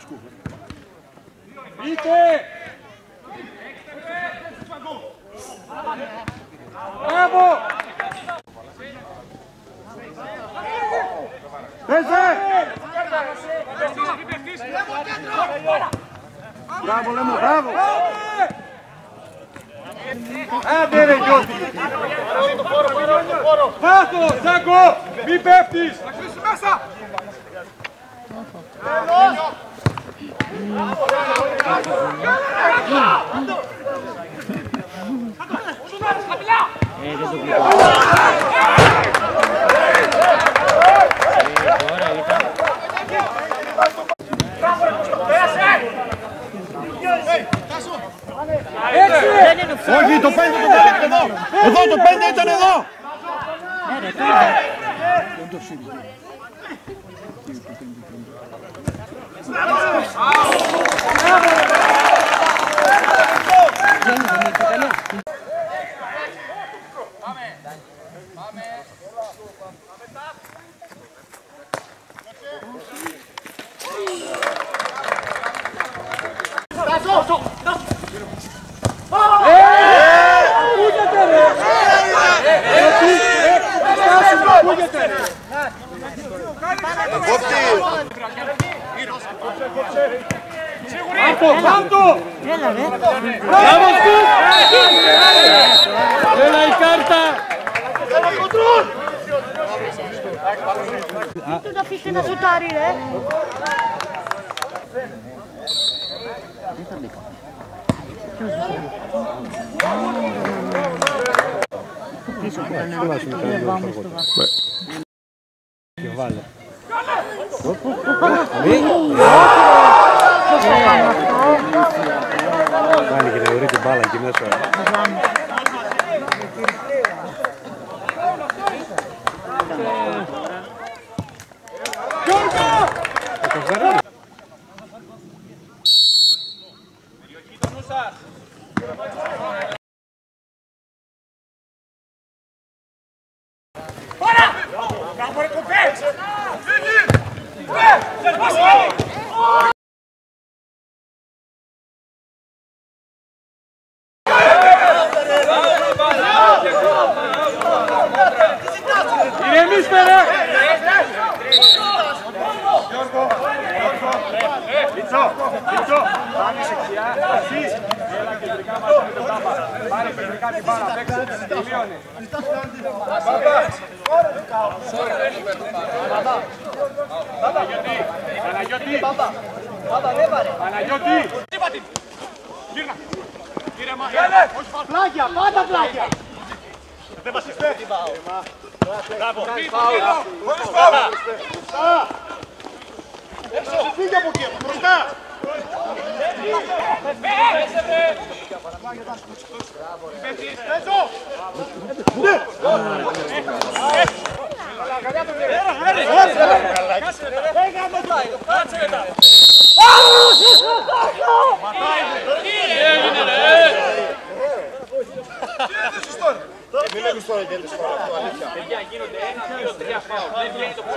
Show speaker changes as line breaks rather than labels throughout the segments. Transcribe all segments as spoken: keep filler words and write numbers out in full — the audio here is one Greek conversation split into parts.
Είτε! Μπράβο! Πέσε! Μπράβο, λέμε, μπράβο! Άντε ρε Γιώτη! Πάτω, Ζάγκο! Μη πέφτεις! Θα κλείσει μέσα!
Ε, δεν το βλέπω.
Όχι, το πέντε το πέντε ήταν εδώ! Εδώ το πέντε ήταν εδώ! Δεν το σύγχυρο. Κάντο!
Έλα ρε!
Μπράβο στους! Έλα η κάρτα! Έλα κοντρόλ!
Δεν το αφήσει να σουτάρει ρε! Πίσω που κανένα, δεν πάμε στο βάθο.
Και βάλε. Πάλι και να βρει την μπάλα εκεί μέσα. Ηρεμήστε ρε! Γιώργο! Λίτσο! Λίτσο! Πάμε δεξιά, εσείς! Έλα κεντρικά μαζί με τον Τάπα. Πάρε κεντρικά την μπάλα, παίξε, τελείωνε. Παναγιώτη! Παναγιώτη! Παναγιώτη! Γύρνα! Γύρνα! Πλάγια! Πάντα πλάγια! Δεν μας είστε! Μπράβο! Χωρίς φάουλ! Έξω! Φύγε από εκεί! Μπροστά! Πέσε βρε! Έξω! Μην λέγεις τώρα γιατί σου παρακολουθώ, αλήθεια. Παιδιά, γίνονται ένα, δύο, τρία φάουλ. Δεν βγαίνει το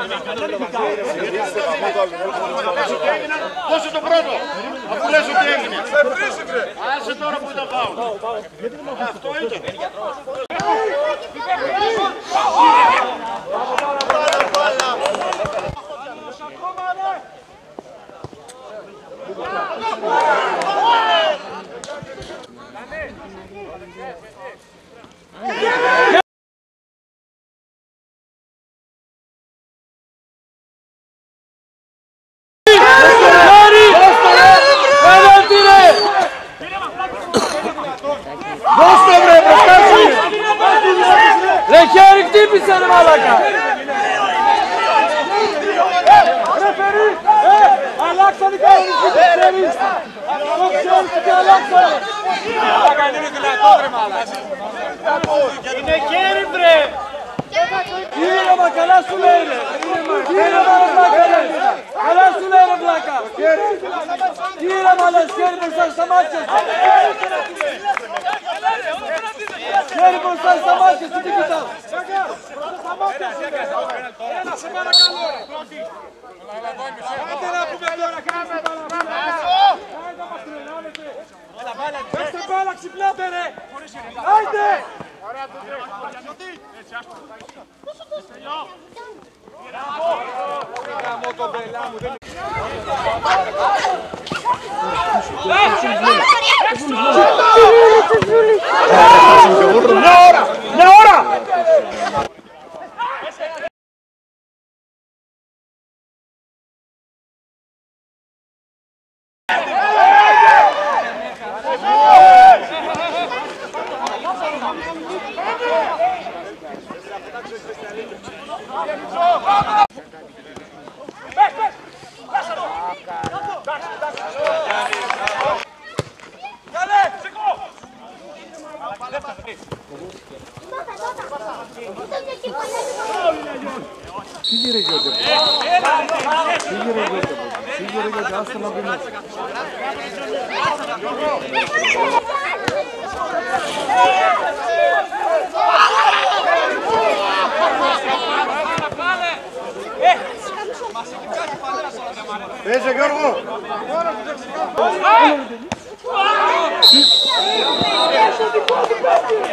πρώτο. Δώσε το πρώτο, αφού λες ότι έγινε. Άσε τώρα που ήταν φάουλ. Αυτό ήταν. Ρε χέρι χτύπησε ρε μαλάκα! Ρεφερί! Αλλάξανε κανονική το ξέρεις! Το ξέρεις και αλλάξανε! Είναι δυνατό ρε μαλάκα! Είναι χέρι βρε! Ήρεμα, καλά σου λέει ρε! Ήρεμα ρε βλάκα ρε! Καλά σου λέει ρε βλάκα! Ήρεμα λες χέρι μπροστά στα μάτια σου! Χέρι μπροστά στα μάτια σου, τι κοιτάω! Ένα σε παρακαλώ ρε! Άντε να πούμε τώρα, κάμε Άιντε! Μια ώρα! Μια ώρα!
Πήγε ρε Γιώργο, πήγε ρε Γιώργο, πήγε ρε Γιώργο, άστα να πει μέσα. Πέσε Γιώργο!
Πέσε